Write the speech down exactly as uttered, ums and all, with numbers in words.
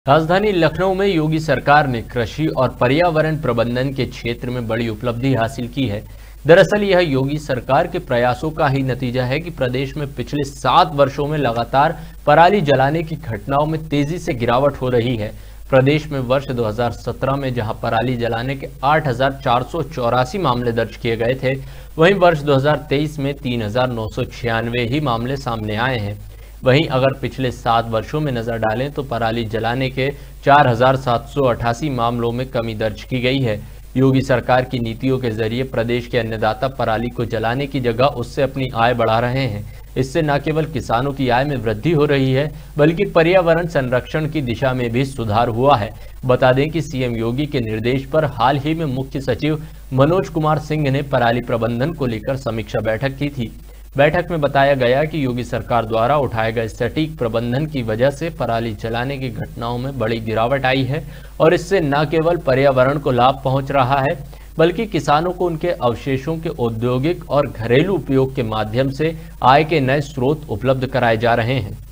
राजधानी लखनऊ में योगी सरकार ने कृषि और पर्यावरण प्रबंधन के क्षेत्र में बड़ी उपलब्धि हासिल की है। दरअसल यह योगी सरकार के प्रयासों का ही नतीजा है कि प्रदेश में पिछले सात वर्षों में लगातार पराली जलाने की घटनाओं में तेजी से गिरावट हो रही है। प्रदेश में वर्ष दो हज़ार सत्रह में जहां पराली जलाने के आठ हजार चार सौ चौरासी मामले दर्ज किए गए थे, वहीं वर्ष दो हज़ार तेईस में तीन हजार नौ सौ छियानवे ही मामले सामने आए हैं। वहीं अगर पिछले सात वर्षों में नजर डालें तो पराली जलाने के चार हजार सात सौ अठासी मामलों में कमी दर्ज की गई है। योगी सरकार की नीतियों के जरिए प्रदेश के अन्नदाता पराली को जलाने की जगह उससे अपनी आय बढ़ा रहे हैं। इससे न केवल किसानों की आय में वृद्धि हो रही है, बल्कि पर्यावरण संरक्षण की दिशा में भी सुधार हुआ है। बता दें कि सीएम योगी के निर्देश पर हाल ही में मुख्य सचिव मनोज कुमार सिंह ने पराली प्रबंधन को लेकर समीक्षा बैठक की थी। बैठक में बताया गया कि योगी सरकार द्वारा उठाए गए सटीक प्रबंधन की वजह से पराली जलाने की घटनाओं में बड़ी गिरावट आई है और इससे न केवल पर्यावरण को लाभ पहुंच रहा है, बल्कि किसानों को उनके अवशेषों के औद्योगिक और घरेलू उपयोग के माध्यम से आय के नए स्रोत उपलब्ध कराए जा रहे हैं।